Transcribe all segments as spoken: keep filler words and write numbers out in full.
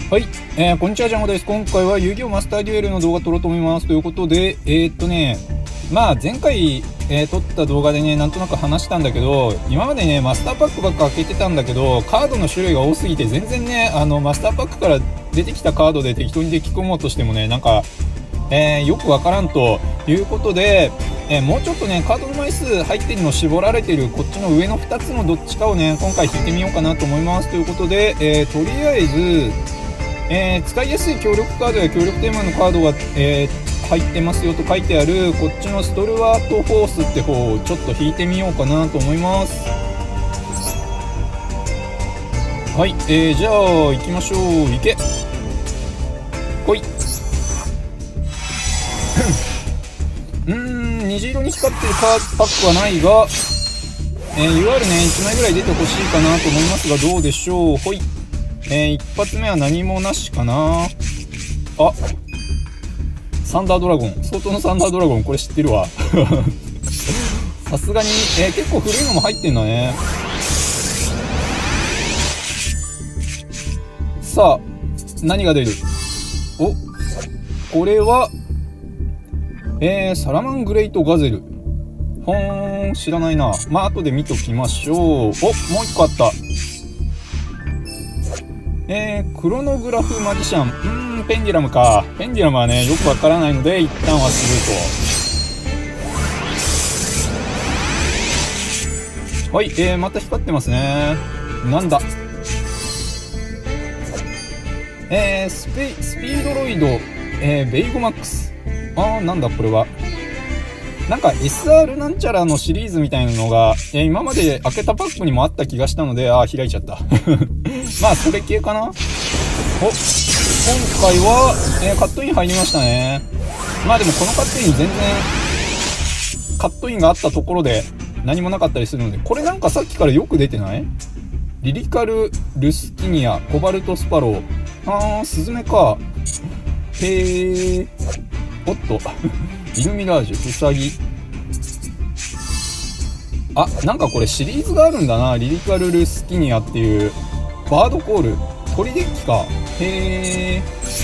はい、えー、こんにちは、ジャンゴです。今回は遊戯王マスターデュエルの動画撮ろうと思います。ということで、えー、っとね、まあ前回、えー、撮った動画でね、なんとなく話したんだけど、今までね、マスターパックばっか開けてたんだけど、カードの種類が多すぎて、全然ね、あの、マスターパックから出てきたカードで適当にデッキ組もうとしてもね、なんか、えー、よくわからんということで、えー、もうちょっとね、カードの枚数入ってるの絞られてるこっちの上のふたつのどっちかをね、今回引いてみようかなと思います。ということで、えー、とりあえず、えー、使いやすい協力カードや協力テーマのカードが、えー、入ってますよと書いてあるこっちのストルワートフォースって方をちょっと引いてみようかなと思います。はい、えー、じゃあ行きましょう。行けほい。うーん、虹色に光ってるカードパックはないが、えー、ユーアール ねいちまいぐらい出てほしいかなと思いますが、どうでしょう。ほい。えー、一発目は何もなしかな。あ、サンダードラゴン、相当のサンダードラゴン、これ知ってるわ。さすがに、えー、結構古いのも入ってんだね。さあ、何が出る。お、これは、えー、サラマングレイトガゼル。ほーん、知らないな。まあ、後で見ときましょう。お、もう一個あった。えー、クロノグラフマジシャン。うーん、ペンデュラムか。ペンデュラムはね、よくわからないので、一旦はスルーと。はい、えー、また光ってますね。なんだ。えー、スペ、スピードロイド、えー、ベイゴマックス。あー、なんだこれは。なんか エスアール なんちゃらのシリーズみたいなのが、えー、今まで開けたパックにもあった気がしたので、あー、開いちゃった。まあ、それ系かな。お、今回は、えー、カットイン入りましたね。まあでもこのカットイン全然、カットインがあったところで何もなかったりするので、これなんかさっきからよく出てない？リリカル・ルスキニア、コバルト・スパロー。あー、スズメか。へー。おっと。イルミラージュ、ウサギ。あ、なんかこれシリーズがあるんだな。リリカル・ルスキニアっていう。バードコール。鳥デッキか。へー。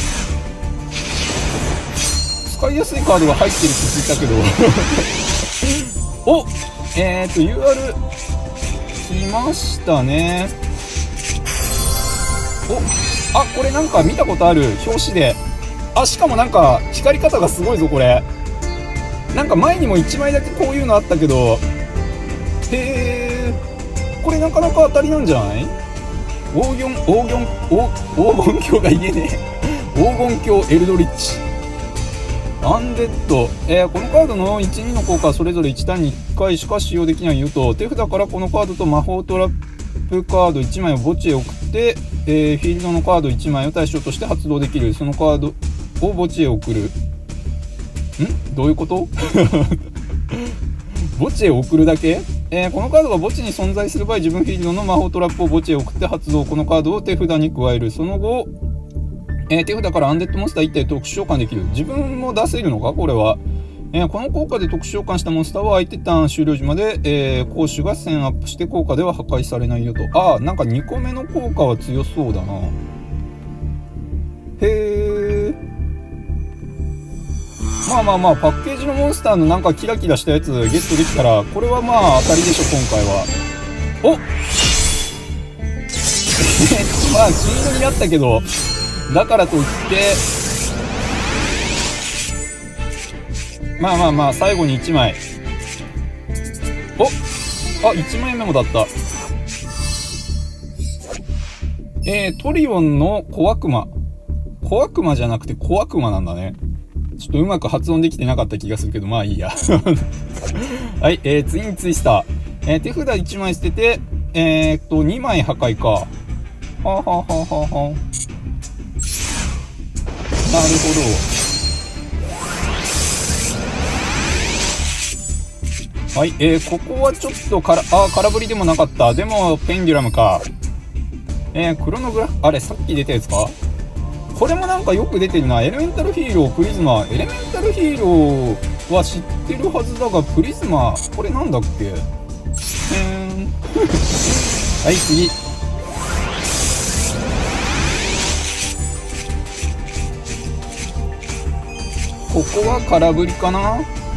使いやすいカードが入ってるって聞いたけど。お、えーと、ユーアール、来ましたね。お、あ、これなんか見たことある。表紙で。あ、しかもなんか、光り方がすごいぞ、これ。なんか前にもいちまいだけこういうのあったけど、へー。これなかなか当たりなんじゃない？黄金、黄金、黄金鏡が言えねえ。黄金鏡エルドリッチ。アンデッド。えー、このカードのいち、にの効果はそれぞれいちターンにいっかいしか使用できないよと。手札からこのカードと魔法トラップカードいちまいを墓地へ送って、えー、フィールドのカードいちまいを対象として発動できる。そのカードを墓地へ送る。ん？どういうこと？墓地へ送るだけ？えー、このカードが墓地に存在する場合、自分フィールドの魔法トラップを墓地へ送って発動。このカードを手札に加える。その後、えー、手札からアンデッドモンスターいち体特殊召喚できる。自分も出せるのかこれは。えー、この効果で特殊召喚したモンスターは相手ターン終了時まで、えー、攻守がせんアップして効果では破壊されないよと。あー、なんかにこめの効果は強そうだな。へー。まあまあまあ、パッケージのモンスターのなんかキラキラしたやつゲットできたら、これはまあ当たりでしょ、今回は。おまあ、金色になったけど、だからといって、まあまあまあ、最後にいちまい。おあ、いちまいめもだった。えー、トリオンの小悪魔。小悪魔じゃなくて小悪魔なんだね。ちょっとうまく発音できてなかった気がするけど、まあいいや。はい、えー、次にツイスター。えー、手札いちまい捨てて、えー、っと、にまい破壊か。はあ、はあはあはあはあ、なるほど。はい、えー、ここはちょっとから、あ、空振りでもなかった。でも、ペンデュラムか。えー、クロノグラフ、あれ、さっき出たやつか？これもなんかよく出てるな。エレメンタルヒーロー、プリズマ。エレメンタルヒーローは知ってるはずだが、プリズマ、これなんだっけ？えーん。はい、次。 ここは空振りかな。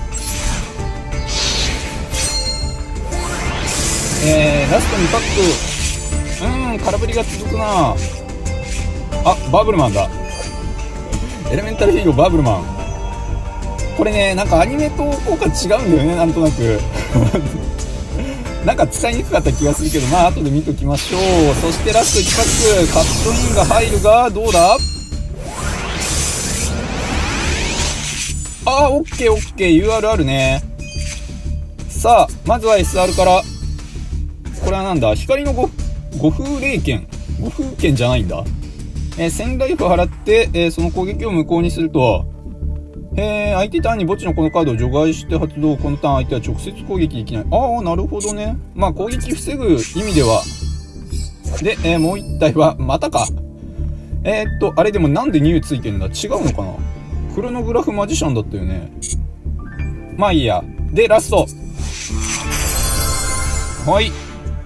えー、ラストにパック。うーん、空振りが続くな。あ、バブルマンだ。エレメンタルヒーローバブルマン。これね、なんかアニメと効果違うんだよね、なんとなく。なんか使いにくかった気がするけど、まあ後で見ときましょう。そしてラストいちパック、カットインが入るが、どうだ。あー、オッケーオッケー、ユーアール あるね。さあ、まずは エスアール から。これはなんだ、光の五風霊剣。五風剣じゃないんだ。えー、せんライフ払って、えー、その攻撃を無効にすると、えー、相手ターンに墓地のこのカードを除外して発動。このターン相手は直接攻撃できない。ああ、なるほどね。まあ攻撃防ぐ意味では。で、えー、もう一体は、またか。えー、っと、あれでもなんでニューついてんだ。違うのかな。クロノグラフマジシャンだったよね。まあいいや。で、ラスト。はい。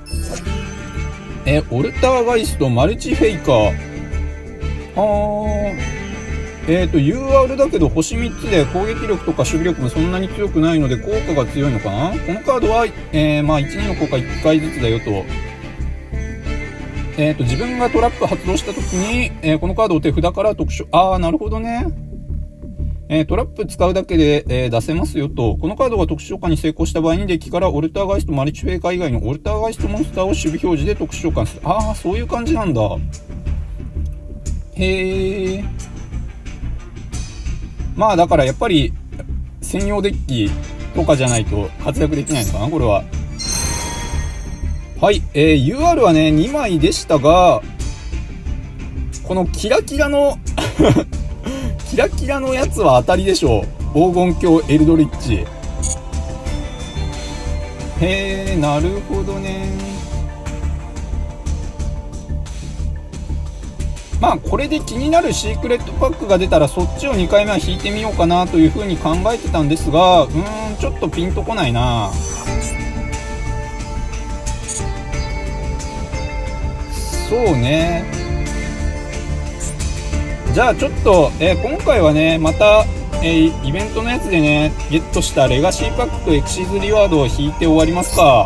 えー、オルターガイストマルチフェイカー。はー。えーと、ユーアール だけど星みっつで攻撃力とか守備力もそんなに強くないので効果が強いのかな。このカードは、えー、まあいち、にの効果いっかいずつだよと。えーと、自分がトラップ発動した時に、えー、このカードを手札から特殊、あー、なるほどね。えー、トラップ使うだけで、えー、出せますよと。このカードが特殊召喚に成功した場合にデッキからオルターガイストマルチフェイカー以外のオルターガイストモンスターを守備表示で特殊召喚する。あー、そういう感じなんだ。へー。まあだからやっぱり専用デッキとかじゃないと活躍できないのかな、これは。はい、えー、ユーアール はね、にまいでしたが、このキラキラの、キラキラのやつは当たりでしょう。黄金鏡エルドリッチ。へー、なるほどね。まあこれで気になるシークレットパックが出たらそっちをにかいめは引いてみようかなというふうに考えてたんですが、うーん、ちょっとピンとこないな。そうね。じゃあちょっと、えー、今回はね、また、えー、イベントのやつでね、ゲットしたレガシーパックとエクシーズリワードを引いて終わりますか。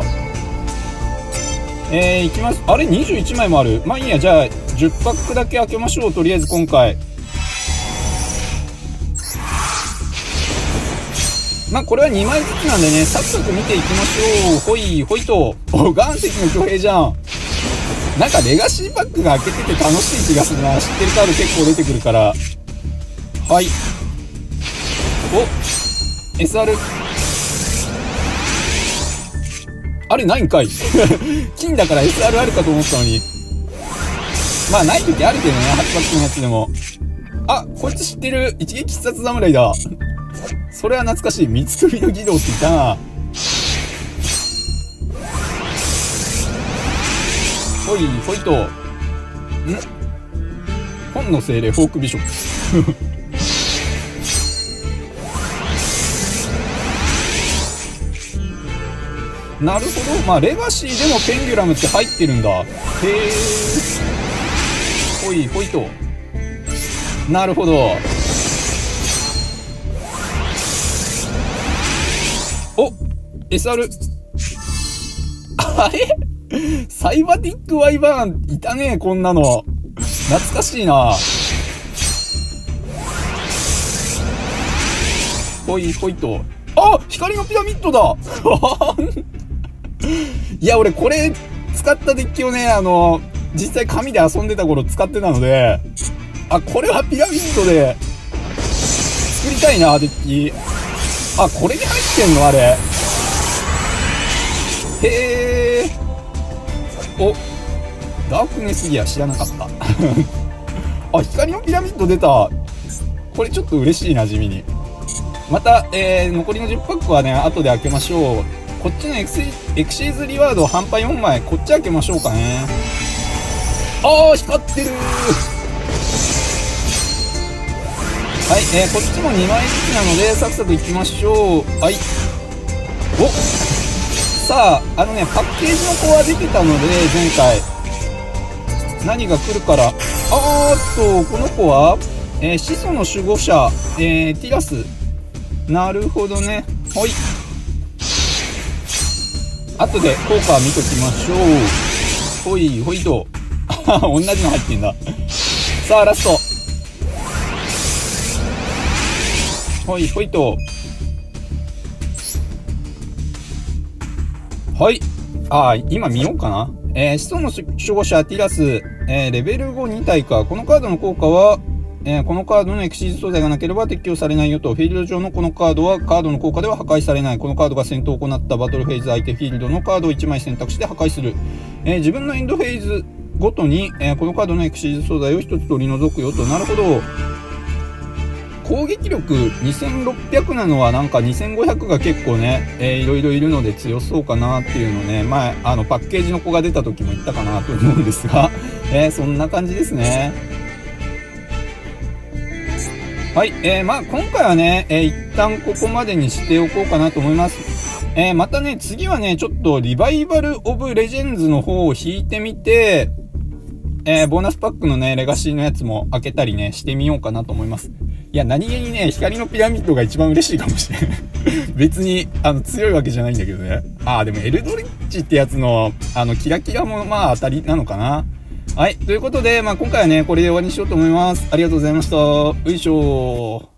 えー、いきます。あれにじゅういちまいもある。まあいいや、じゃあじゅっパックだけ開けましょう。とりあえず今回。まあこれはにまいずつなんでね、サクサク見ていきましょう。ほいほいと。お、岩石の巨兵じゃん。なんかレガシーパックが開けてて楽しい気がするな。知ってるカード結構出てくるから。はい。お エスアール。あれないんかい。金だから エスアール あるかと思ったのに。まあない時あるけどね、はちパックのやつでも。あ、こいつ知ってる。一撃必殺侍だ。それは懐かしい。三つ首の義堂って言ったな。ほいほいと。ん本の精霊フォークビショップ。なるほど。まあレガシーでもペンギュラムって入ってるんだ。へえ。ほいほいと。なるほど。お エスアール。 あれサイバティックワイバーンいたね、こんなの。懐かしいな。ほいほいと。あ、光のピラミッドだ。いや、俺これ使ったデッキをね、あの、実際紙で遊んでた頃使ってたので、あ、これはピラミッドで作りたいな、デッキ。あ、これに入ってんのあれ。へー。お、ダークネスギア知らなかった。あ、光のピラミッド出た。これちょっと嬉しいな、地味に。また、えー、残りのじゅっパックはね、後で開けましょう。こっちのエクシエクシーズリワード半端よんまい、こっち開けましょうかね。あー、光ってるー。はい、えー、こっちもにまいずつなので、サクサクいきましょう。はい。お、さあ、あのね、パッケージの子は出てたので、前回。何が来るから。あーっと、この子は、えー、始祖の守護者、えー、ティラス。 なるほどね。ほい。後で効果見ときましょう。ほい、ほいと。同じの入ってんだ。さあ、ラスト。ほい、ほいと。はい。ああ、今見ようかな。えー、始祖の守護者ティラス、えー、レベルごに体か。このカードの効果は、えー、このカードのエクシーズ素材がなければ適用されないよと。フィールド上のこのカードはカードの効果では破壊されない。このカードが戦闘を行ったバトルフェーズ相手フィールドのカードをいちまい選択して破壊する。えー、自分のエンドフェーズごとに、えー、このカードのエクシーズ素材をひとつ取り除くよと。なるほど。攻撃力にせんろっぴゃくなのはなんかにせんごひゃくが結構ね、えー、いろいろいるので強そうかなっていうのね、前、あの、パッケージの子が出た時も言ったかなと思うんですが、えー、そんな感じですね。はい、えー、まあ今回はね、えー、一旦ここまでにしておこうかなと思います。えー、またね、次はね、ちょっとリバイバル・オブ・レジェンズの方を引いてみて、えー、ボーナスパックのね、レガシーのやつも開けたりね、してみようかなと思います。いや、何気にね、光のピラミッドが一番嬉しいかもしれない。別に、あの、強いわけじゃないんだけどね。ああ、でもエルドリッチってやつの、あの、キラキラもまあ当たりなのかな。はい。ということで、まあ今回はね、これで終わりにしようと思います。ありがとうございました。よいしょー。